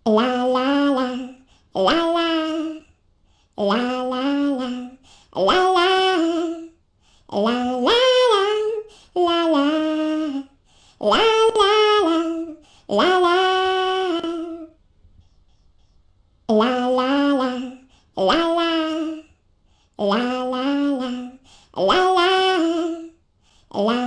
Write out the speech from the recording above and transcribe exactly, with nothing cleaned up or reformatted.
La la la, la la, la la la, la la, la la la, la la, la la la, la la. La la la, la la, la la la, la la, la